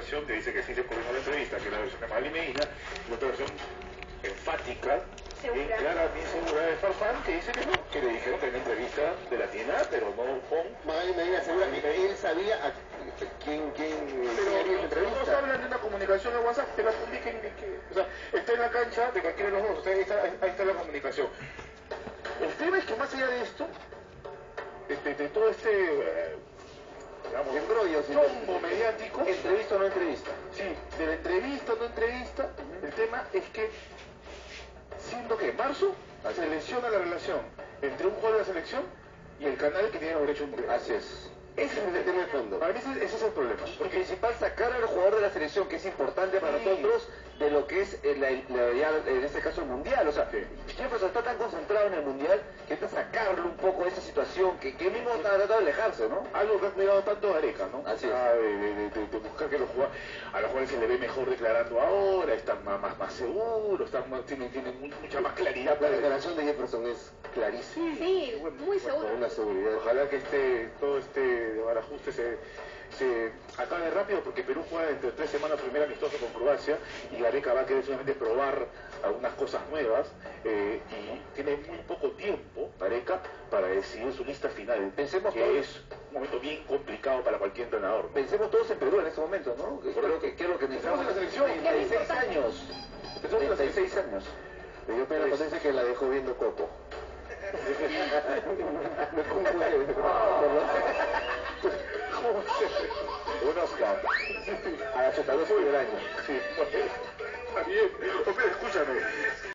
versión que dice que sí le coordinó la entrevista, que es la versión de Magali Medina, y otra versión enfática, clara, bien segura de Farfán, que dice que no, que le dijeron que en la entrevista de la tienda, pero no con... Magali Medina asegura que él sabía a quién pero los dos hablan de una comunicación de WhatsApp, que la publiquen, o sea, está en la cancha de cualquiera de los dos, ahí está la comunicación. El tema es que más allá de esto, de todo digamos, embrollo, chombo mediático, entrevista o no entrevista. Sí, de la entrevista o no entrevista, el tema es que, siendo que en marzo se lesiona la relación entre un jugador de la selección y el canal que tiene los derechos de entrevista. Así es. Ese es el tema de fondo. Para mí ese es el problema. Porque principal sacar al jugador de la selección, que es importante para nosotros, de lo que es en este caso el mundial. O sea, Jefferson está tan concentrado en el mundial que está sacarlo un poco de esa situación que él mismo está tratando de alejarse, ¿no? Algo que ha cuidado tanto Gareca, ¿no? Así es. De buscar que a los jugadores se le ve mejor declarando ahora, están más seguros, tienen mucha más claridad. La declaración de Jefferson es clarísima. Sí, muy seguro. Con una seguridad. Ojalá que todo este barajuste se acabe rápido, porque Perú juega dentro de 3 semanas primer amistoso con Croacia y Gareca va a querer solamente probar algunas cosas nuevas y tiene muy poco tiempo Gareca para decidir su lista final. Pensemos que es un momento bien complicado para cualquier entrenador, ¿no? Pensemos todos en Perú en este momento, ¿no? Creo que es lo que necesitamos. En la selección, 36 años. 36 años. Me dio pena cuando dice que la dejó viendo Coco. Me confunde. Un Oscar a la 82 del año. Sí, bueno, está bien. Hombre, escúchame.